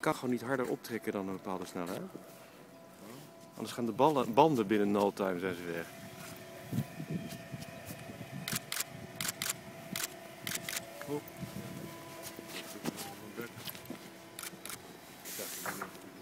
kan gewoon niet harder optrekken dan een bepaalde snelheid. Anders gaan de banden binnen no time zijn ze weg. Oh.